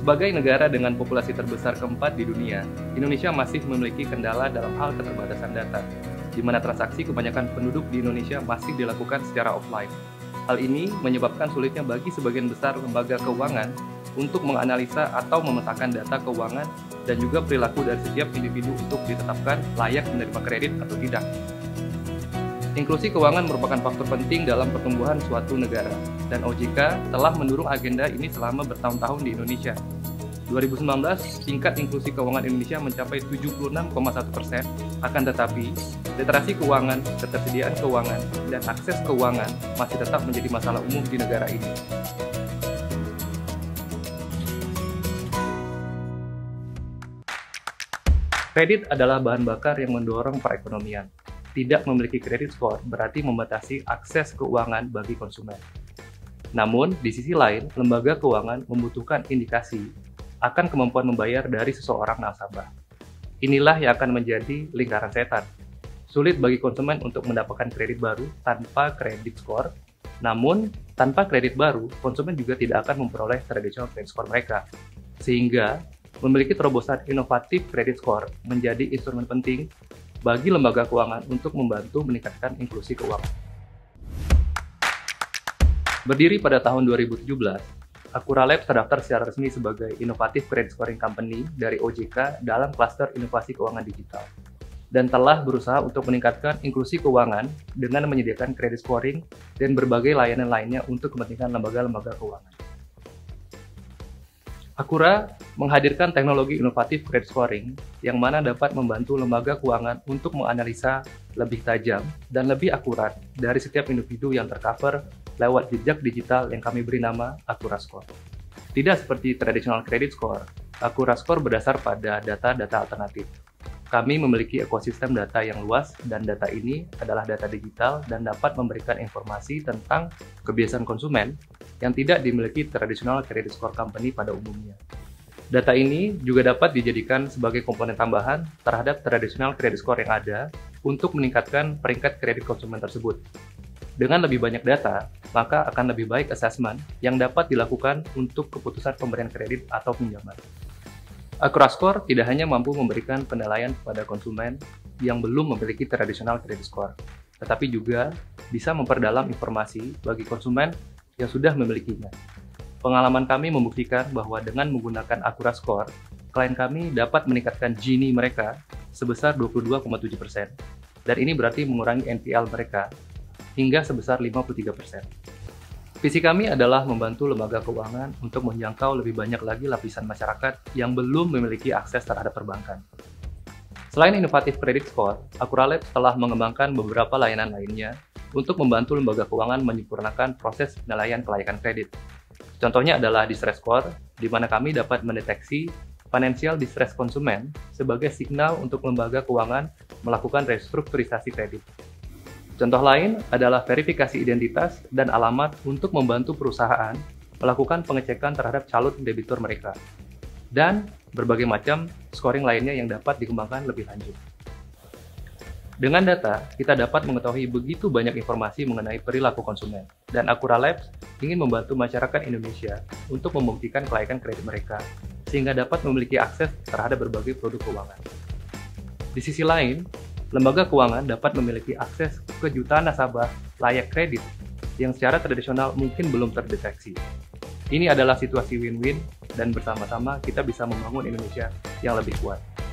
Sebagai negara dengan populasi terbesar keempat di dunia, Indonesia masih memiliki kendala dalam hal keterbatasan data, di mana transaksi kebanyakan penduduk di Indonesia masih dilakukan secara offline. Hal ini menyebabkan sulitnya bagi sebagian besar lembaga keuangan untuk menganalisa atau memetakan data keuangan dan juga perilaku dari setiap individu untuk ditetapkan layak menerima kredit atau tidak. Inklusi keuangan merupakan faktor penting dalam pertumbuhan suatu negara, dan OJK telah mendorong agenda ini selama bertahun-tahun di Indonesia. 2019, tingkat inklusi keuangan Indonesia mencapai 76,1%, akan tetapi, literasi keuangan, ketersediaan keuangan, dan akses keuangan masih tetap menjadi masalah umum di negara ini. Kredit adalah bahan bakar yang mendorong perekonomian. Tidak memiliki kredit skor berarti membatasi akses keuangan bagi konsumen. Namun, di sisi lain, lembaga keuangan membutuhkan indikasi akan kemampuan membayar dari seseorang nasabah. Inilah yang akan menjadi lingkaran setan. Sulit bagi konsumen untuk mendapatkan kredit baru tanpa kredit skor. Namun, tanpa kredit baru, konsumen juga tidak akan memperoleh traditional credit score mereka. Sehingga, memiliki terobosan inovatif kredit skor menjadi instrumen penting bagi lembaga keuangan untuk membantu meningkatkan inklusi keuangan. Berdiri pada tahun 2017, Akura Labs terdaftar secara resmi sebagai Innovative Credit Scoring Company dari OJK dalam klaster inovasi keuangan digital, dan telah berusaha untuk meningkatkan inklusi keuangan dengan menyediakan kredit scoring dan berbagai layanan lainnya untuk kepentingan lembaga-lembaga keuangan. Akura menghadirkan teknologi inovatif credit scoring yang mana dapat membantu lembaga keuangan untuk menganalisa lebih tajam dan lebih akurat dari setiap individu yang tercover lewat jejak digital yang kami beri nama Akura Score. Tidak seperti traditional credit score, Akura Score berdasar pada data-data alternatif. Kami memiliki ekosistem data yang luas, dan data ini adalah data digital dan dapat memberikan informasi tentang kebiasaan konsumen yang tidak dimiliki traditional credit score company pada umumnya. Data ini juga dapat dijadikan sebagai komponen tambahan terhadap traditional credit score yang ada untuk meningkatkan peringkat kredit konsumen tersebut. Dengan lebih banyak data, maka akan lebih baik assessment yang dapat dilakukan untuk keputusan pemberian kredit atau pinjaman. Akura Score tidak hanya mampu memberikan penilaian kepada konsumen yang belum memiliki traditional credit score, tetapi juga bisa memperdalam informasi bagi konsumen yang sudah memilikinya. Pengalaman kami membuktikan bahwa dengan menggunakan Akura Score, klien kami dapat meningkatkan Gini mereka sebesar 22,7%, dan ini berarti mengurangi NPL mereka hingga sebesar 53%. Visi kami adalah membantu lembaga keuangan untuk menjangkau lebih banyak lagi lapisan masyarakat yang belum memiliki akses terhadap perbankan. Selain inovatif credit score, Akura Labs telah mengembangkan beberapa layanan lainnya untuk membantu lembaga keuangan menyempurnakan proses penilaian kelayakan kredit. Contohnya adalah distress score, di mana kami dapat mendeteksi financial distress konsumen sebagai signal untuk lembaga keuangan melakukan restrukturisasi kredit. Contoh lain adalah verifikasi identitas dan alamat untuk membantu perusahaan melakukan pengecekan terhadap calon debitur mereka, dan berbagai macam scoring lainnya yang dapat dikembangkan lebih lanjut. Dengan data, kita dapat mengetahui begitu banyak informasi mengenai perilaku konsumen, dan Akura Labs ingin membantu masyarakat Indonesia untuk membuktikan kelayakan kredit mereka, sehingga dapat memiliki akses terhadap berbagai produk keuangan. Di sisi lain, lembaga keuangan dapat memiliki akses ke jutaan nasabah layak kredit yang secara tradisional mungkin belum terdeteksi. Ini adalah situasi win-win, dan bersama-sama kita bisa membangun Indonesia yang lebih kuat.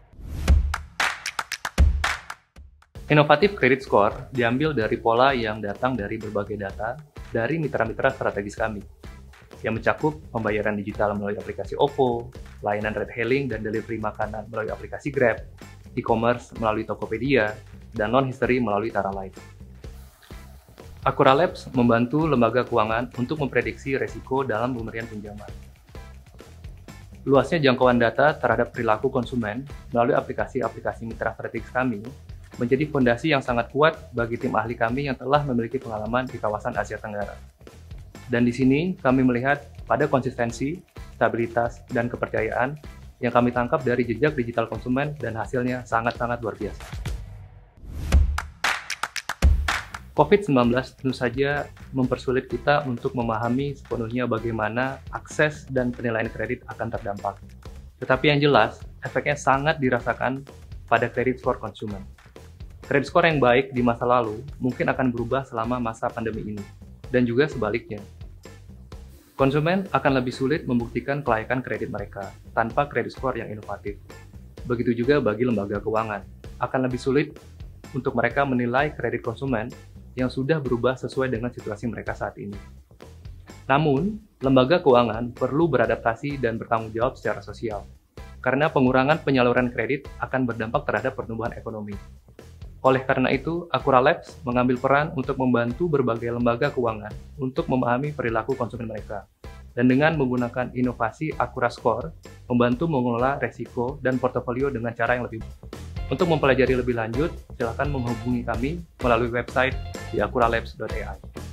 Inovatif credit score diambil dari pola yang datang dari berbagai data dari mitra-mitra strategis kami, yang mencakup pembayaran digital melalui aplikasi OVO, layanan ride-hailing dan delivery makanan melalui aplikasi Grab, e-commerce melalui Tokopedia, dan loan history melalui Tara Life. Akura Labs membantu lembaga keuangan untuk memprediksi resiko dalam pemberian pinjaman. Luasnya jangkauan data terhadap perilaku konsumen melalui aplikasi-aplikasi mitra strategis kami menjadi fondasi yang sangat kuat bagi tim ahli kami yang telah memiliki pengalaman di kawasan Asia Tenggara. Dan di sini kami melihat pada konsistensi, stabilitas, dan kepercayaan yang kami tangkap dari jejak digital konsumen, dan hasilnya sangat-sangat luar biasa. COVID-19 tentu saja mempersulit kita untuk memahami sepenuhnya bagaimana akses dan penilaian kredit akan terdampak. Tetapi yang jelas, efeknya sangat dirasakan pada kredit skor konsumen. Kredit skor yang baik di masa lalu mungkin akan berubah selama masa pandemi ini, dan juga sebaliknya. Konsumen akan lebih sulit membuktikan kelayakan kredit mereka tanpa kredit skor yang inovatif. Begitu juga bagi lembaga keuangan, akan lebih sulit untuk mereka menilai kredit konsumen yang sudah berubah sesuai dengan situasi mereka saat ini. Namun, lembaga keuangan perlu beradaptasi dan bertanggung jawab secara sosial, karena pengurangan penyaluran kredit akan berdampak terhadap pertumbuhan ekonomi. Oleh karena itu, Akura Labs mengambil peran untuk membantu berbagai lembaga keuangan untuk memahami perilaku konsumen mereka. Dan dengan menggunakan inovasi Akura Score, membantu mengelola resiko dan portofolio dengan cara yang lebih baik. Untuk mempelajari lebih lanjut, silakan menghubungi kami melalui website di akuralabs.ai.